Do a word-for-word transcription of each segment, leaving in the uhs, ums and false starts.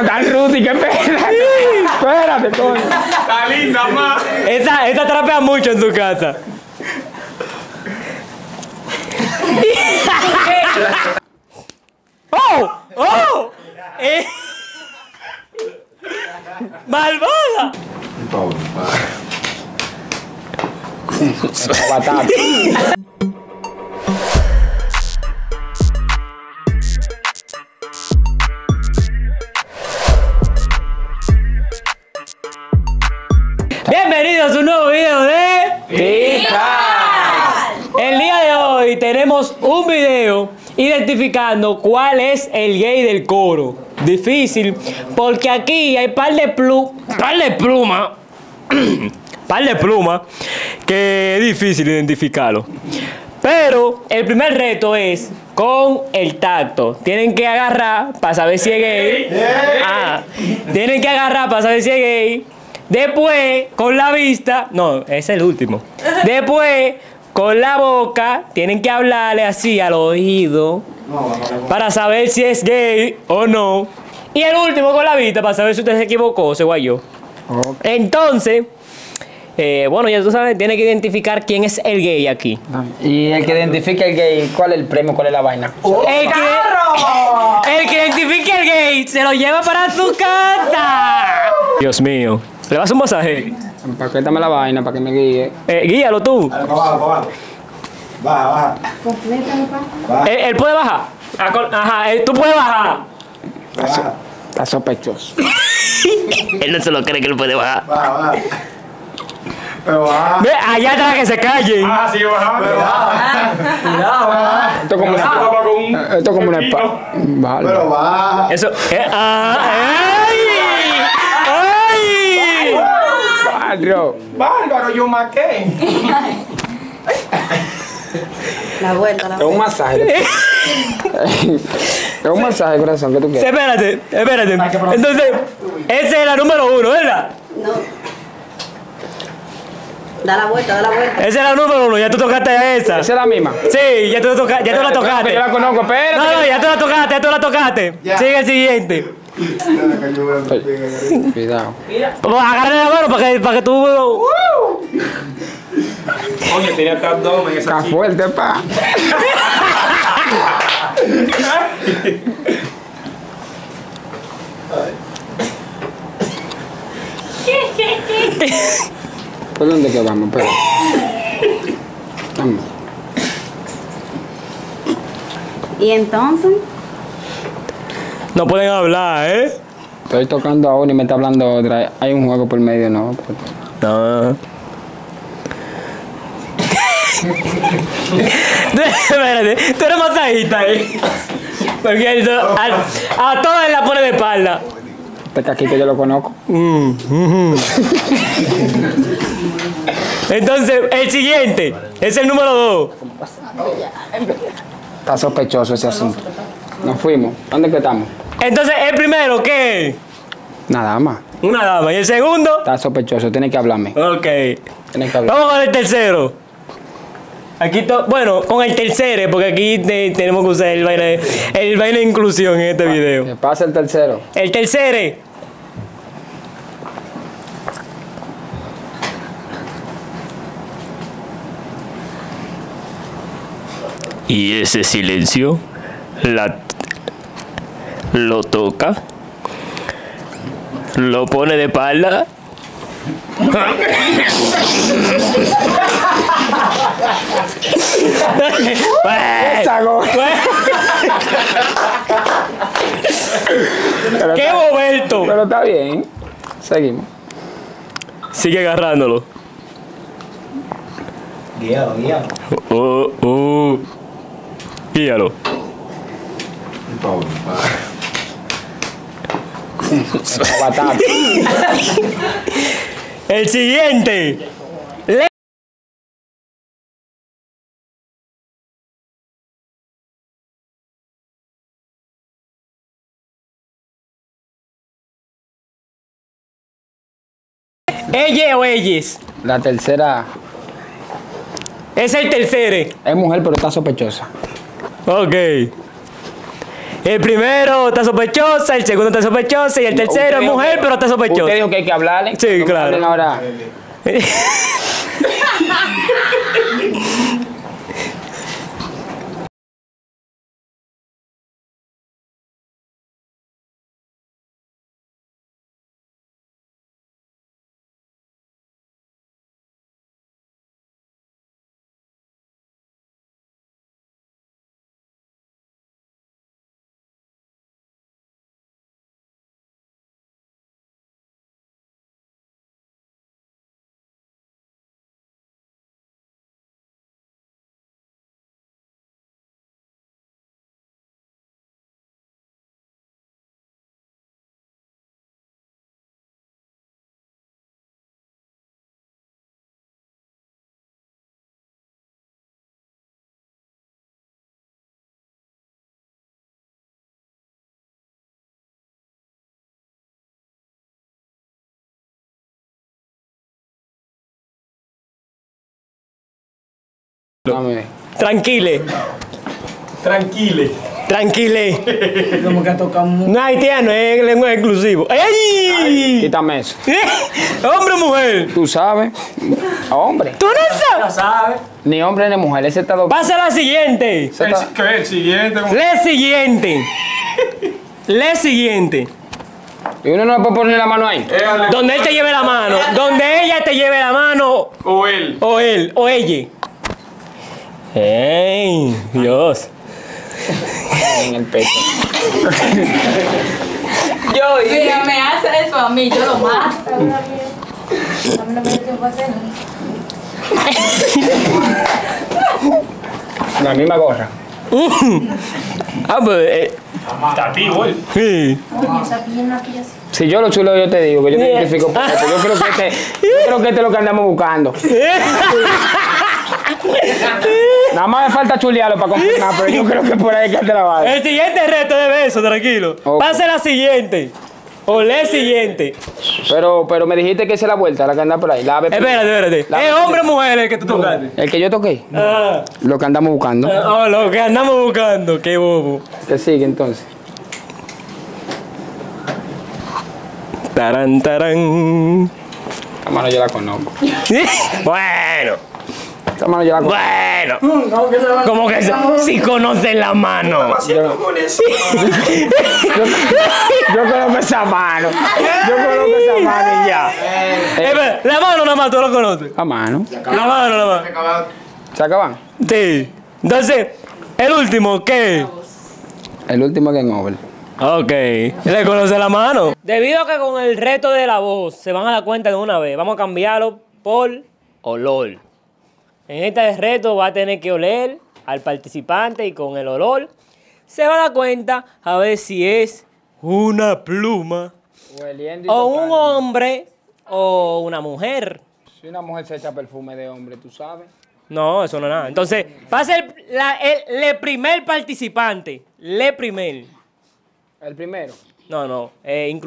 tan rústica, espérate. Espérate, coño. Está linda, ma. Esa, esa trapea mucho en su casa. ¡Oh! ¡Oh! Eh. ¡Malvada! Batata. Bienvenidos a un nuevo video de Pica. El día de hoy tenemos un video identificando cuál es el gay del coro. Difícil, porque aquí hay par de plu par de plumas, par de plumas que es difícil identificarlo. Pero el primer reto es con el tacto. Tienen que agarrar para saber si es gay. Ah, tienen que agarrar para saber si es gay. Después, con la vista, no, ese es el último. Después, con la boca, tienen que hablarle así al oído para saber si es gay o no. Y el último con la vista para saber si usted se equivocó o se guayó. Okay. Entonces, eh, bueno, ya tú sabes, tiene que identificar quién es el gay aquí. Y el que identifique el gay, ¿cuál es el premio? ¿Cuál es la vaina? El que, el que identifique el gay se lo lleva para su casa. Dios mío. ¿Le vas a un masaje? Empaquétame la vaina para que me guíe. Eh, guíalo tú. Dale, para abajo, para abajo. Baja, baja. Baja. ¿Él, él puede bajar? Ajá, él, tú puedes bajar. Baja. Está sospechoso. Él no se lo cree que él puede bajar. Baja, baja. Pero baja. Ve, allá atrás que se callen. Ah, sigue bajando. Pero baja. Cuidado, baja. Esto es como una, esto es como una espada. Vale. Pero baja. Eso. Eh, ah, ¡ay! ¡Ay! Barrio. Bárbaro, yo maqué. La vuelta, la Es un vuelta. masaje. Es un masaje, corazón, que tú quieres. Espérate, espérate. Entonces, esa es la número uno, ¿verdad? No. Da la vuelta, da la vuelta. Esa es la número uno, ya tú tocaste a esa. ¿Esa es la misma? Sí, ya tú, toca, ya tú la tocaste. Yo la conozco, espérate. No, no, ya tú la tocaste, ya tú la tocaste. Ya. Sigue el siguiente. Cuidado. Vamos a agarrar la mano para que, para que tú... Oye, tenía hasta abdomen esa Está chica. fuerte, pa. ¿Por dónde que vamos? Espera. Vamos. Y entonces, No pueden hablar, ¿eh? Estoy tocando a uno y me está hablando otra. Hay un juego por medio, ¿no? No. Espérate, tú eres masajista, ¿eh? Porque eso, a, a todas la pone de espalda. Este caquito yo lo conozco. Mm, mm. Entonces, el siguiente es el número dos. Está sospechoso ese asunto. Nos fuimos. ¿Dónde que estamos? Entonces, el primero, ¿qué es? Nada más. Una dama. ¿Y el segundo? Está sospechoso. Tiene que hablarme. Ok. Tiene que hablar. Vamos con el tercero. Aquí to bueno, con el tercero, porque aquí te tenemos que usar el vaina, de, el vaina de inclusión en este video. ¿Qué pasa el tercero? El tercero. Y ese silencio la, lo toca, lo pone de espalda. Sago. Pero ¡Qué está- momento! Pero está bien. Seguimos. Sigue agarrándolo. Guíalo, guíalo. Oh, oh. Guíalo. Batata. El siguiente. Le ¿Ella o ellas? La tercera Es el tercero. es mujer, pero está sospechosa. Ok. El primero está sospechosa, el segundo está sospechosa y el tercero es mujer, pero está sospechosa. Usted dijo que hay que hablarle. Sí, No me claro. hablen ahora. Dame. Tranquile, Tranquile. tranquile. Como que tocamos. No haitiano, es lenguaje exclusivo. ¡Ay! Quítame eso. ¿Hombre o mujer? Tú sabes. Hombre. ¿Tú no sabes? ¿Sabes? Ni hombre ni mujer. Ese está doble. Pasa a la siguiente. Ese está- ¿Qué es el siguiente? Le siguiente. Le siguiente. Y uno no le puede poner la mano ahí. Éale. Donde él te lleve la mano. Donde ella te lleve la mano. O él. O él. O ella. ¡Ey! Dios. En el pecho. Yo. Mira, me hace eso a mí, yo lo mato. La misma gorra. Ah, pues. Eh, Está tío, él. sí. Si yo lo chulo, yo te digo que yo te identifico por esto. Yo creo que este, yo creo que este es lo que andamos buscando. Nada más me falta chulearlo para confirmar, pero yo creo que por ahí que te la va. El siguiente reto de beso, tranquilo. Ok. Pase la siguiente. O le siguiente. Pero, pero me dijiste que esa es la vuelta, la que anda por ahí. La ave- Espérate, espérate. La- ¿Es hombre o mujer el que tú tocaste? El que yo toqué, Ah. lo que andamos buscando. Oh, lo que andamos buscando. Qué bobo. Que sigue entonces. Tarán, tarán. La mano yo la conozco. Bueno, Esta mano yo la conozco. bueno. Como que se- si conocen la mano. Haciendo con eso. Yo conozco esa mano. Yo conozco esa mano y ya. Eh, espera, la mano nada más, tú lo conoces. La mano. La mano nada más. ¿Se acaban? Sí. Entonces, el último, ¿qué? El último Game Over. Ok, le conoce la mano. Debido a que con el reto de la voz se van a dar cuenta de una vez, vamos a cambiarlo por olor. En este reto va a tener que oler al participante y con el olor se va a dar cuenta a ver si es una pluma o un hombre o una mujer. Si una mujer se echa perfume de hombre, tú sabes. No, eso no es nada. Entonces, va a ser la- el, le primer participante. Le primer. El primero. No, no. Eh, inclu-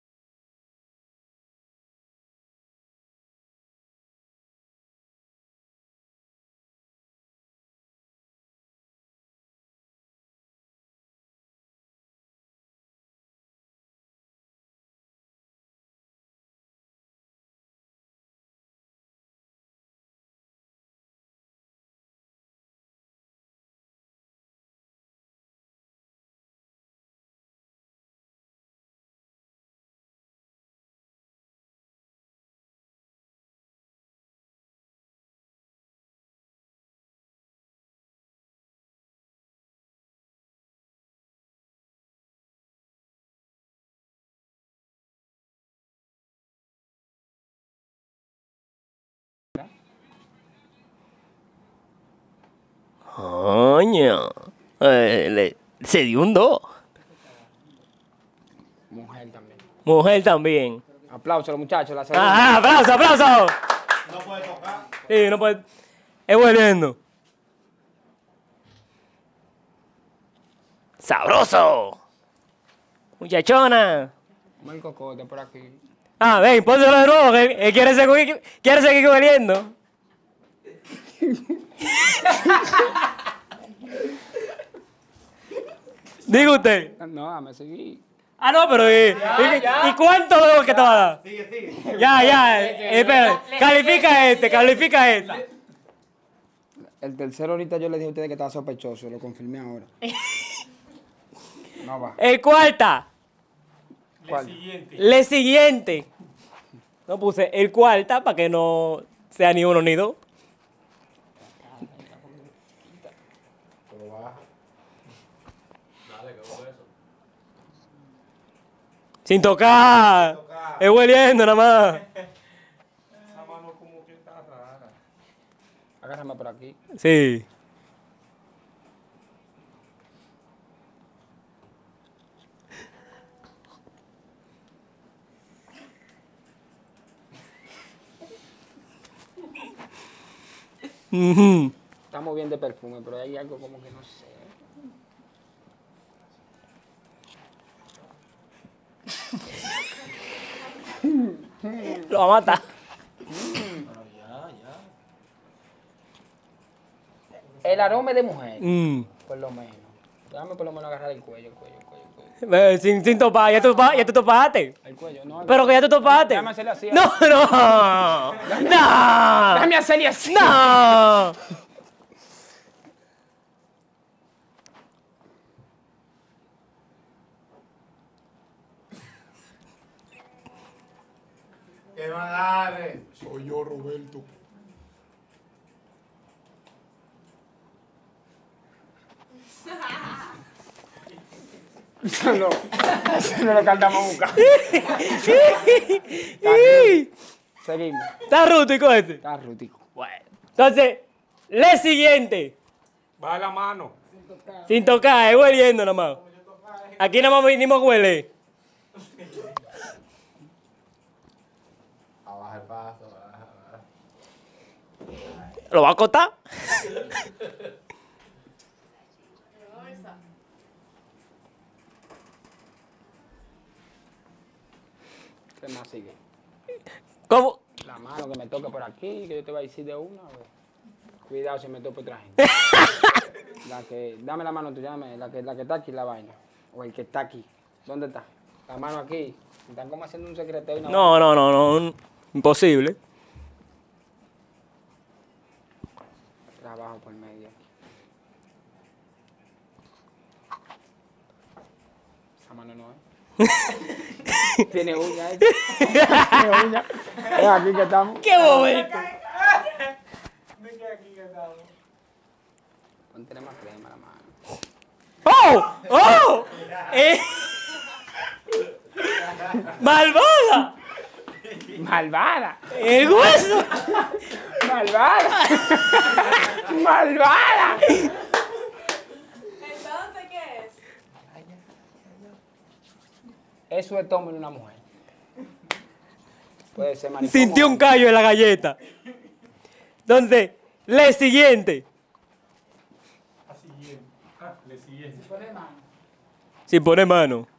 Coño. Eh, le- se dio un dos. Mujer también. Mujer también. Aplausos a los muchachos. La segunda. ¡Ah, aplauso, aplauso! No puede tocar. Sí, no puede. Es volviendo. ¡Sabroso! Muchachona. Come el cocote por aquí. Ah, ven, pónselo de nuevo, que él quiere seguir, quiere seguir oliendo. Diga usted. No, dame seguir. Ah, no, pero ¿y, y, ¿y cuánto debo que te va a dar? Sigue, sigue. Ya, ya, eh, espera. Califica este, califica esta. El tercero ahorita yo le dije a ustedes que estaba sospechoso, lo confirmé ahora. No va. El cuarta. ¿Cuál? Siguiente. Le siguiente. No puse el cuarta para que no sea ni uno ni dos. Sin tocar. Es hueliendo nada más. Esa mano como que está rara. Agárrame por aquí. Sí. Ujú. Estamos bien de perfume, pero hay algo como que no sé. Lo va a matar. El aroma es de mujer, Mm. por lo menos. Déjame por lo menos agarrar el cuello, el cuello, el cuello. El cuello, Eh, Sin, sin topar, ya tú, topa- ya tú topaste. el cuello. No, Pero que ya tú topaste. Déjame hacerle así. No, no. No. Déjame hacerle así. No. Que no agarre. Soy yo, Roberto. Eso no, eso no lo cantamos buscando. Seguimos. ¿Está rústico ese? Está rútico. Bueno. Entonces, le siguiente. Baja la mano. Sin tocar, es hueliendo nada más. Aquí nada más vinimos a huele. Abaja el paso, baja, baja. ¿Lo va a acotar? ¿Qué más sigue? ¿Cómo? La mano que me toque por aquí, que yo te voy a decir de una. Güey. Cuidado si me toco otra gente. La que, dame la mano tuya, dame, la que, la que está aquí, la vaina. O el que está aquí. ¿Dónde está? La mano aquí. Están como haciendo un secreteo y no. No, no, no, no. Imposible. Trabajo por medio. Esa mano no es. Tiene uña, ¿eh? Tiene uña. Es aquí que estamos. ¡Qué momento! Ponte más crema la mano. ¡Oh! ¡Oh! Eh. ¡Malvada! ¡Malvada! ¡El hueso! ¡Malvada! ¡Malvada! Entonces, ¿qué es? Eso es tomo en una mujer. Puede ser maricón. Sintió un callo en la galleta. Entonces, le siguiente. La siguiente. Ah, le siguiente. Sin poner mano.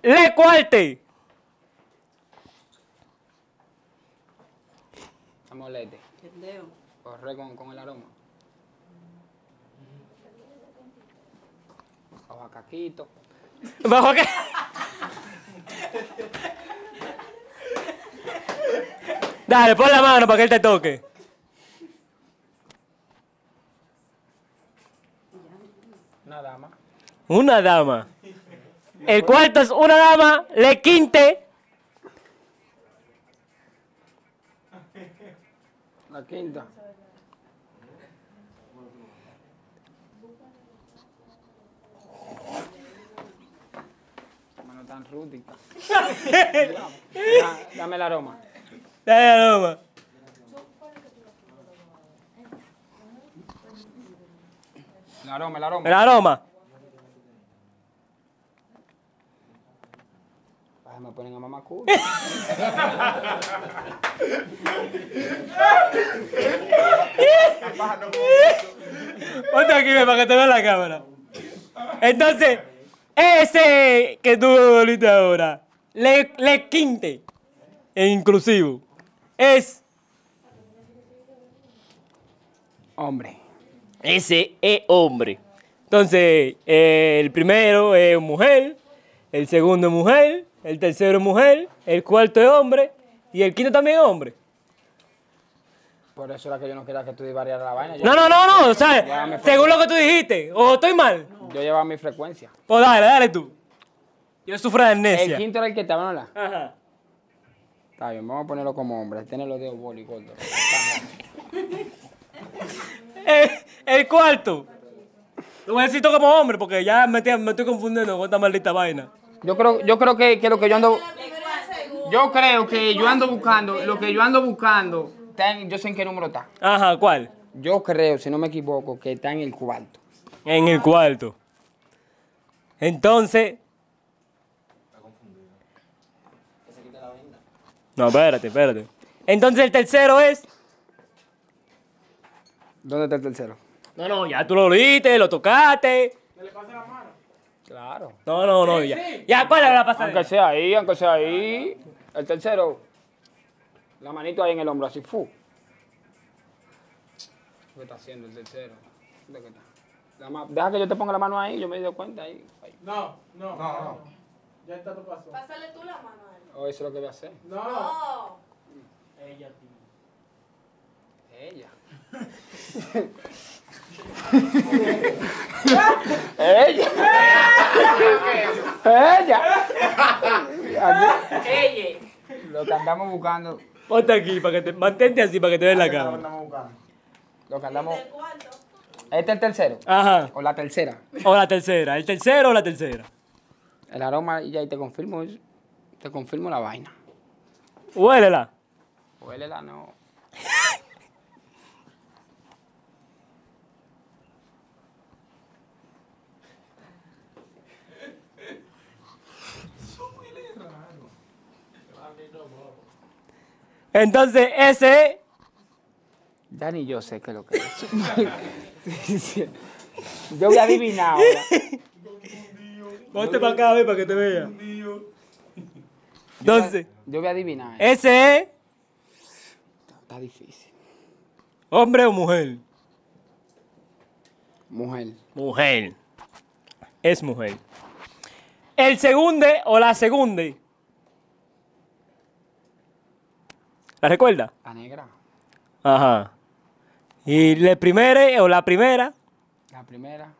Le cuarte. Amolete. Corre con, con el aroma. Bajo a caquito. ¿Bajo qué? Dale, pon la mano para que él te toque. Una dama. Una dama. El cuarto es una dama, le quinte. La quinta. Mano tan rústica. Da- Dame el aroma. Dale la dama. El aroma, el aroma. El aroma. Ay, me ponen a mamá culo. Ponte aquí ven, para que te vea la cámara. Entonces, ese que tú volviste ahora, le, le quinte, en inclusivo, es Hombre. ese es hombre. Entonces, eh, el primero es mujer, el segundo es mujer, el tercero es mujer, el cuarto es hombre y el quinto también es hombre. Por eso era que yo no quería que tú divariaras la vaina. Yo, No, no, no, no, o Ya sea, me fue. según lo que tú dijiste, o estoy mal. yo llevaba mi frecuencia. Pues dale, dale tú. Yo sufro de amnesia. El quinto era el que estaba, ¿no? Ajá. Está bien, vamos a ponerlo como hombre. Tiene los dedos boli gordos. El, el cuarto. Lo voy a decir todo como hombre porque ya me, estoy- me estoy confundiendo con esta maldita vaina. Yo creo, yo creo que, que lo que yo ando... Yo creo que yo ando buscando, lo que yo ando buscando, está en- yo sé en qué número está. Ajá, ¿cuál? Yo creo, si no me equivoco, que está en el cuarto. En el cuarto. Entonces. No, espérate, espérate. Entonces el tercero es. ¿Dónde está el tercero? No, no, ya tú lo viste, lo tocaste. Claro. No, no, no, ya. Ya, ¿cuál es la pasada? Aunque sea ahí, aunque sea ahí. El tercero, la manito ahí en el hombro, así, fu. ¿Qué está haciendo el tercero? ¿Dónde que está? La ma- Deja que yo te ponga la mano ahí, yo me doy cuenta ahí. ahí. No, no, no. Ya está tu paso. Pásale tú la mano a él. O eso es lo que voy a hacer. No. No. Ella. Ella. Ella. Aquí. Lo que andamos buscando. Ponte aquí, para que te, mantente así para que te vean la cámara. Lo que andamos. Este es el tercero. Ajá. O la tercera. O la tercera, el tercero o la tercera. El aroma, y ya te confirmo. Te confirmo la vaina. Huélela. Huélela, no. Entonces ese. Ya ni yo sé qué es lo que es. Yo voy a adivinar ahora. Ponte para acá, ve, para que te vea. Entonces, Yo voy a adivinar. ese es Está difícil. hombre o mujer. Mujer. Mujer. Es mujer. El segundo o la segunda. ¿La recuerda? La negra. Ajá. Y la primera o la primera. La primera.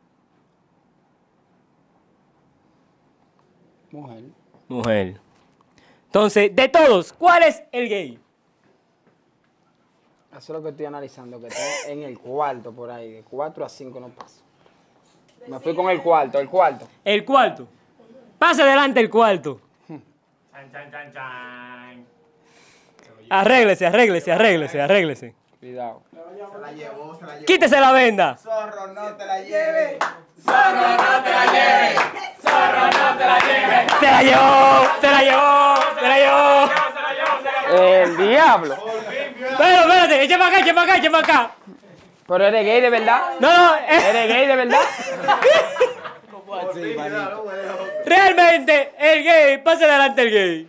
Mujer. Mujer. Entonces, de todos, ¿cuál es el gay? Eso es lo que estoy analizando, que está en el cuarto por ahí. De cuatro a cinco no paso. Me fui con el cuarto, el cuarto. El cuarto. Pase adelante el cuarto. Chan, chan, chan, chan. Arréglese, arréglese, arréglese, arréglese. Cuidado. Se la llevó, se la llevó. Quítese la venda. Zorro, no te la lleves. Se la llevó, se la llevó, se la llevó. El diablo. Pero espérate, eche para acá, eche para acá, eche para acá. Pero eres gay de verdad. No, no, eh. ¿Eres gay de verdad? Por fin, claro, güey. Realmente, el gay, pase adelante el gay.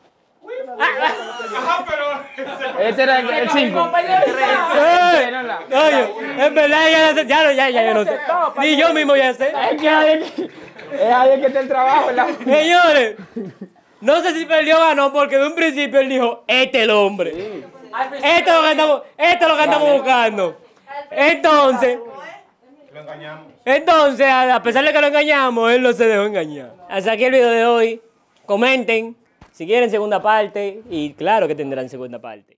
Ajá, pero. Este era el cinco. Ay, oye, en verdad ya no sé, ya, no, ya, ya, yo no sé. Ni yo mismo ya sé. Es que ahí es que- es ahí que está el trabajo, ¿verdad? Señores, no sé si perdió o ganó, porque de un principio él dijo, este es el hombre. Esto es lo que andamos, esto es lo que andamos buscando. Entonces, Lo engañamos. entonces, a a pesar de que lo engañamos, él no se dejó engañar. Hasta aquí el video de hoy. Comenten si quieren segunda parte y claro que tendrán segunda parte.